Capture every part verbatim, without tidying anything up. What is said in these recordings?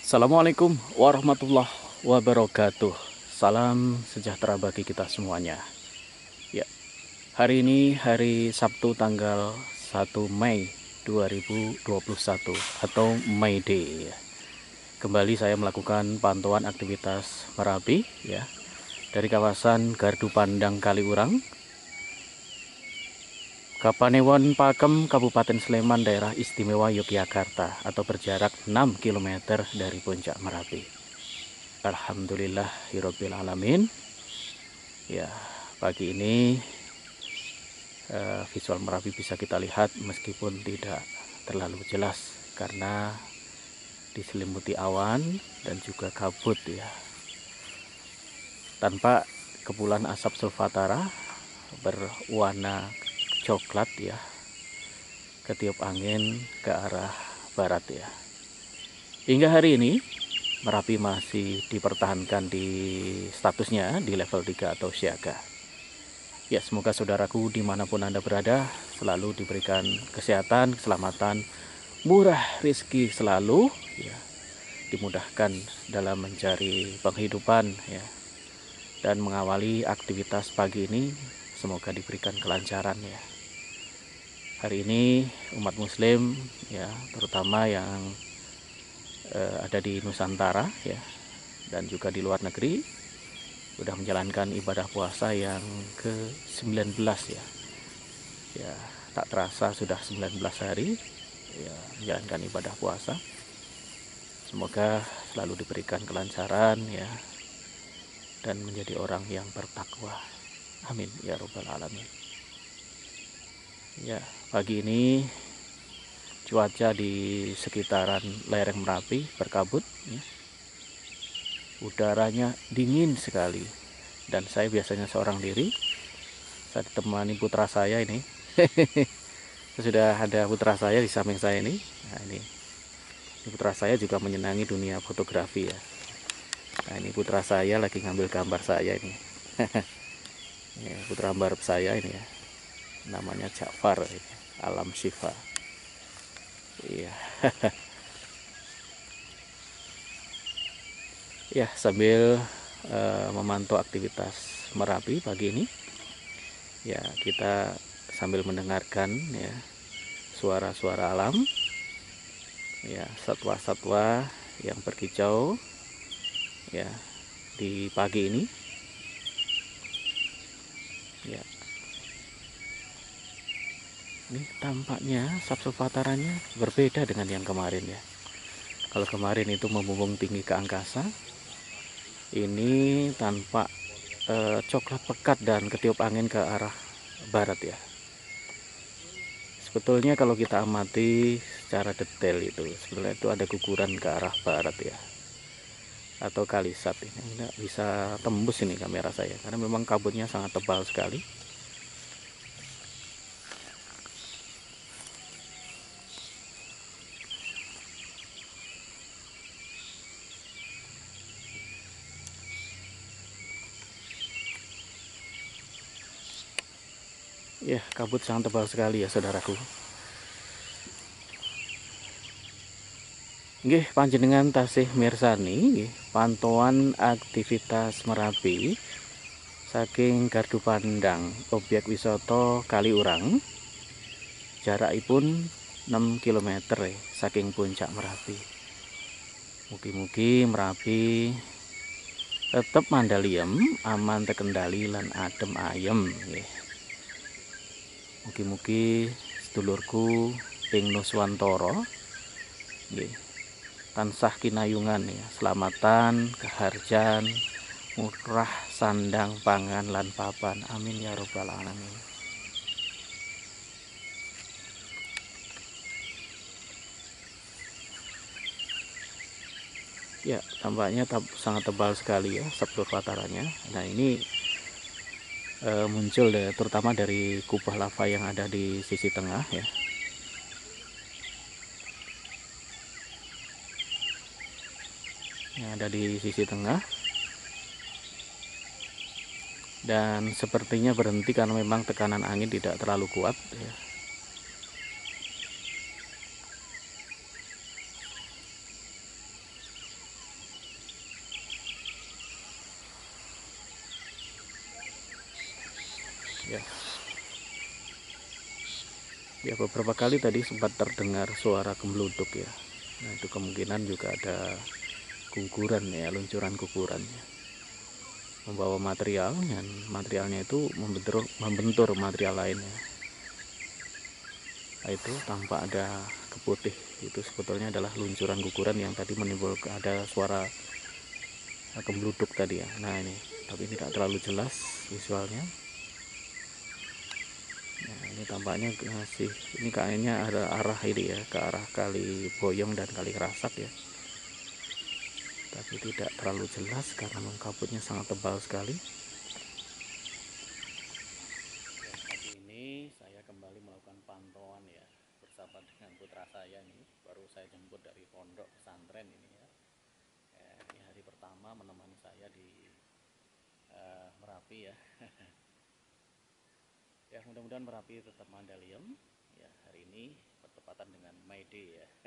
Assalamualaikum warahmatullahi wabarakatuh. Salam sejahtera bagi kita semuanya. Ya, hari ini hari Sabtu tanggal satu Mei dua ribu dua puluh satu atau May Day. Kembali saya melakukan pantauan aktivitas Merapi ya dari kawasan Gardu Pandang Kaliurang, Kapanewon Pakem, Kabupaten Sleman, Daerah Istimewa Yogyakarta, atau berjarak enam kilometer dari Puncak Merapi. Alhamdulillahirabbil alamin. Ya, pagi ini eh, visual Merapi bisa kita lihat meskipun tidak terlalu jelas karena diselimuti awan dan juga kabut ya. Tanpa kepulan asap sulfatara berwarna coklat ya, ketiup angin ke arah barat ya. Hingga hari ini Merapi masih dipertahankan di statusnya di level tiga atau siaga. Ya, semoga saudaraku dimanapun Anda berada selalu diberikan kesehatan, keselamatan, murah rezeki selalu ya, dimudahkan dalam mencari penghidupan ya, dan mengawali aktivitas pagi ini semoga diberikan kelancaran ya. Hari ini umat muslim ya, terutama yang eh, ada di Nusantara ya dan juga di luar negeri sudah menjalankan ibadah puasa yang ke sembilan belas ya. Ya, tak terasa sudah sembilan belas hari ya menjalankan ibadah puasa. Semoga selalu diberikan kelancaran ya dan menjadi orang yang bertakwa. Amin ya robbal alamin. Ya, pagi ini cuaca di sekitaran lereng Merapi berkabut ya. Udaranya dingin sekali dan saya biasanya seorang diri. Saya ditemani putra saya ini. Sudah ada putra saya di samping saya ini. Nah, ini. Ini putra saya juga menyenangi dunia fotografi ya. Nah, ini putra saya lagi ngambil gambar saya ini. Ini putra kembar saya ini ya. Namanya Ja'far ini. Alam Syifa. Iya. Ya, sambil uh, memantau aktivitas Merapi pagi ini. Ya, kita sambil mendengarkan ya suara-suara alam. Ya, satwa-satwa yang berkicau ya di pagi ini. Ya. Ini tampaknya subsulfataranya berbeda dengan yang kemarin ya. Kalau kemarin itu membumbung tinggi ke angkasa, ini tanpa eh, coklat pekat dan ketiup angin ke arah barat ya. Sebetulnya kalau kita amati secara detail itu sebenarnya itu ada guguran ke arah barat ya, atau kalisat. Ini nggak bisa tembus ini kamera saya karena memang kabutnya sangat tebal sekali. Ya, kabut sangat tebal sekali ya saudaraku. Nggih, panjenengan tasih mirsani nggih pantauan aktivitas Merapi saking Gardu Pandang objek wisata Kaliurang, jarakipun enam kilometer eh, saking Puncak Merapi. Mugi-mugi Merapi tetap mandaliem, aman terkendali lan adem ayem nggih. Mugi-mugi sedulurku ing Nuswantara nggih tansah kinayungan ya, selamatan, keharjan, murah sandang pangan lan papan. Amin ya robbal alamin. Ya, tampaknya tab sangat tebal sekali ya subsulfataranya. Nah, ini e, muncul deh, terutama dari kubah lava yang ada di sisi tengah ya. Yang ada di sisi tengah. Dan sepertinya berhenti karena memang tekanan angin tidak terlalu kuat ya. Ya, ya beberapa kali tadi sempat terdengar suara gembluduk ya. Nah itu kemungkinan juga ada guguran ya, luncuran guguran ya, membawa material, dan materialnya itu membentur, membentur material lainnya. Nah, itu tampak ada keputih, itu sebetulnya adalah luncuran guguran yang tadi menimbulkan ada suara gembluduk tadi ya. Nah ini, tapi tidak terlalu jelas visualnya. Nah ini tampaknya masih, ini kayaknya ada arah ini ya, ke arah Kali Boyong dan Kali Kerasak ya, tapi tidak terlalu jelas karena kabutnya sangat tebal sekali. Ya, pagi ini saya kembali melakukan pantauan ya, bersama dengan putra saya nih, baru saya jemput dari pondok pesantren ini ya. Eh, ini hari pertama menemani saya di uh, Merapi ya. Ya mudah-mudahan Merapi tetap mandaliem ya, hari ini bertepatan dengan May Day ya.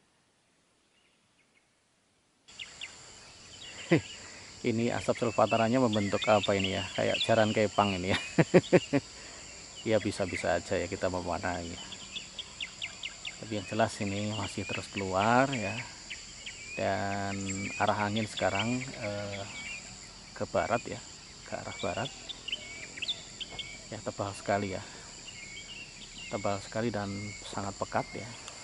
Ini asap sulfataranya membentuk apa ini ya, kayak jaran kepang ini ya. Ya bisa-bisa aja ya kita mewarnai ya. Tapi yang jelas ini masih terus keluar ya, dan arah angin sekarang eh, ke barat ya, ke arah barat ya, tebal sekali ya, tebal sekali dan sangat pekat ya.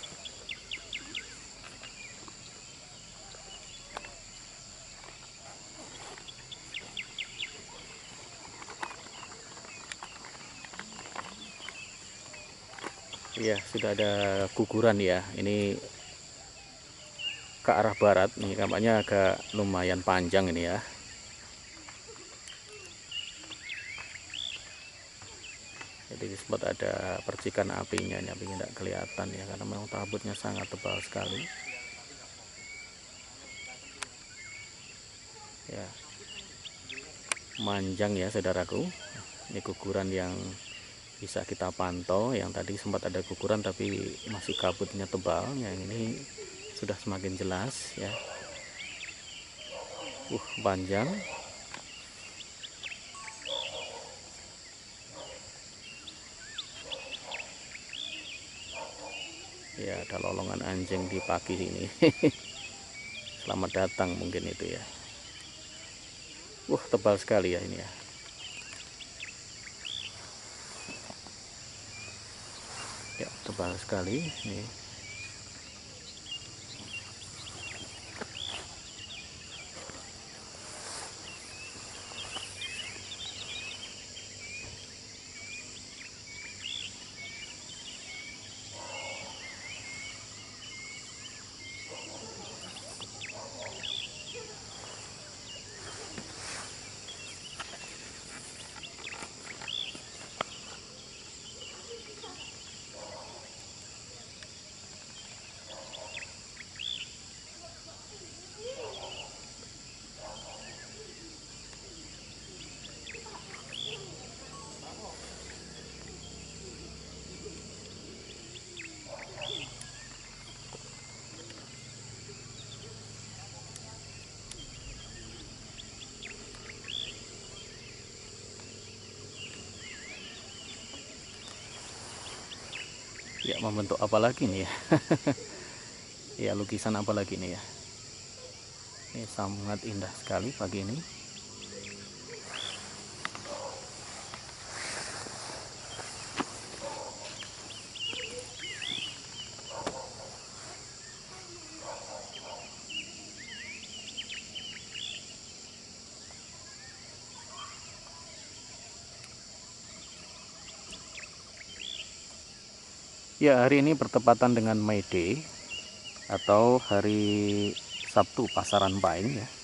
Iya, sudah ada guguran ya. Ini ke arah barat nih, kampanye agak lumayan panjang ini ya. Jadi sempat ada percikan apinya, ini apinya tidak kelihatan ya, karena memang kabutnya sangat tebal sekali. Ya, manjang ya saudaraku. Ini guguran yang bisa kita pantau, yang tadi sempat ada guguran tapi masih kabutnya tebal, yang ini sudah semakin jelas ya. Uh panjang ya, ada lolongan anjing di pagi ini. Selamat datang mungkin itu ya. Uh tebal sekali ya ini ya. Ya tebal sekali nih. Ya membentuk apa lagi nih ya. Ya lukisan apa lagi nih ya. Ini sangat indah sekali pagi ini. Ya hari ini bertepatan dengan May Day atau hari Sabtu Pasaran Pahing ya.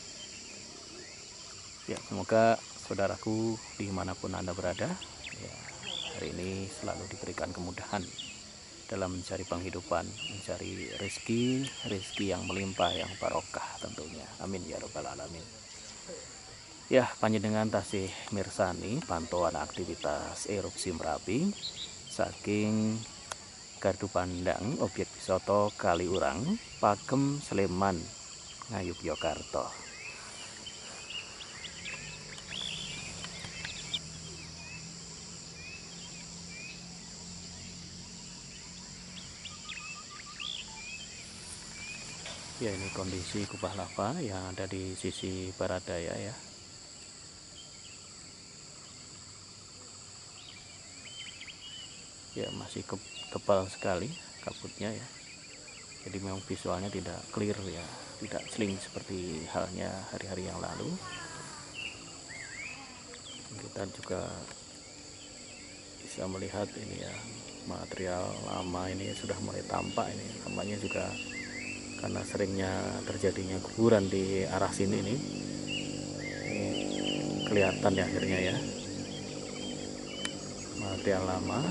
Ya semoga saudaraku dimanapun Anda berada ya, hari ini selalu diberikan kemudahan dalam mencari penghidupan, mencari rezeki, rezeki yang melimpah, yang barokah tentunya. Amin ya robbal alamin. Ya panjenengan tasih mirsani pantauan aktivitas erupsi Merapi saking Gardu Pandang objek wisata Kaliurang, Pagem Sleman, Ngayogyakarta. Ya, ini kondisi kubah lava yang ada di sisi barat daya ya. Ya, masih ke tebal sekali kabutnya ya. Jadi memang visualnya tidak clear ya, tidak sling seperti halnya hari-hari yang lalu. Kita juga bisa melihat ini ya, material lama ini sudah mulai tampak. Ini tampaknya juga karena seringnya terjadinya kuburan di arah sini nih, ini kelihatan ya akhirnya ya, material lama.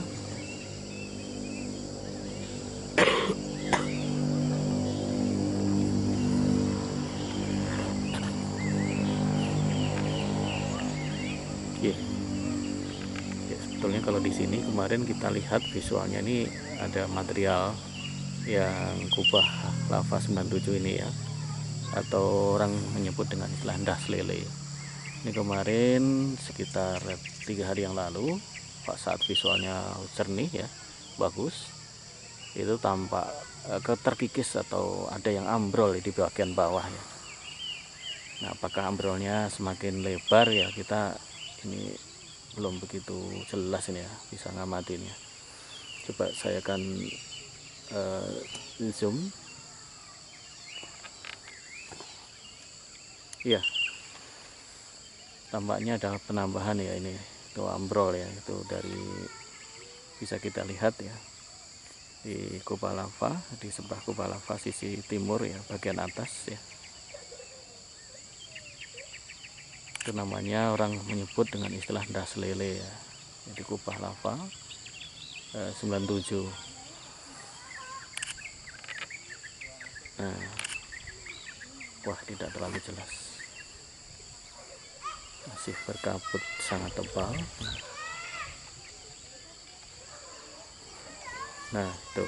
Yeah. Ya, sebetulnya kalau di sini kemarin kita lihat visualnya ini ada material yang kubah lava sembilan puluh tujuh ini ya, atau orang menyebut dengan istilah das lele. Ini kemarin sekitar tiga hari yang lalu, Pak, saat visualnya jernih ya, bagus, itu tampak eh, terkikis atau ada yang ambrol di bagian bawah ya. Nah, apakah ambrolnya semakin lebar ya, kita ini belum begitu jelas ini ya, bisa ngamatinnya. Coba saya akan uh, zoom. Iya, tampaknya ada penambahan ya, ini itu ambrol ya, itu dari bisa kita lihat ya di kubah lava, di sebelah kubah lava sisi timur ya, bagian atas ya. Itu namanya orang menyebut dengan istilah das lele ya. Jadi kubah lava eh, sembilan puluh tujuh. Nah, wah, tidak terlalu jelas, masih berkabut sangat tebal. Nah, itu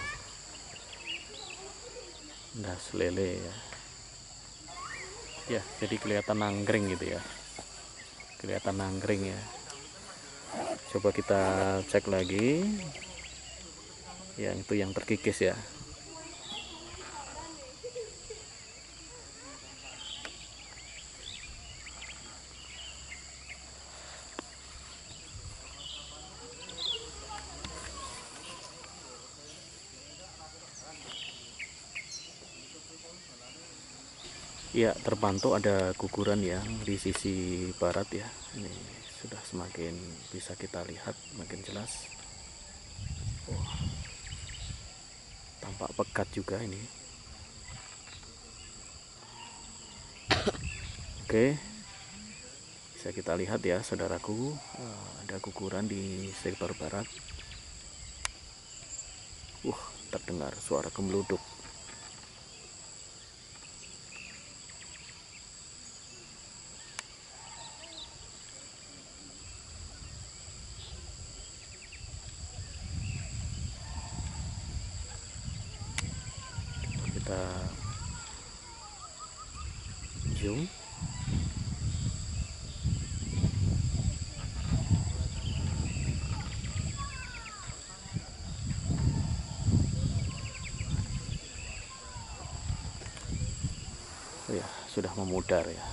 das lele ya. Ya, jadi kelihatan nangkring gitu ya, kelihatan nangkring ya. Coba kita cek lagi yang itu yang terkikis ya. Ya, terpantau ada guguran ya di sisi barat ya. Ini sudah semakin bisa kita lihat makin jelas. Oh, tampak pekat juga ini. Oke, bisa kita lihat ya saudaraku, ada guguran di sektor barat. Uh, terdengar suara gemeluduk. Kita zoom. Oh ya, sudah memudar ya.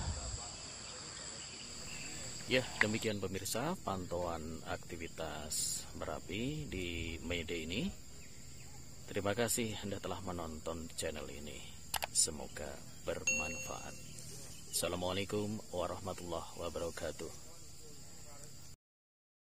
Ya, demikian pemirsa pantauan aktivitas Merapi di May Day ini. Terima kasih Anda telah menonton channel ini. Semoga bermanfaat. Assalamualaikum warahmatullahi wabarakatuh.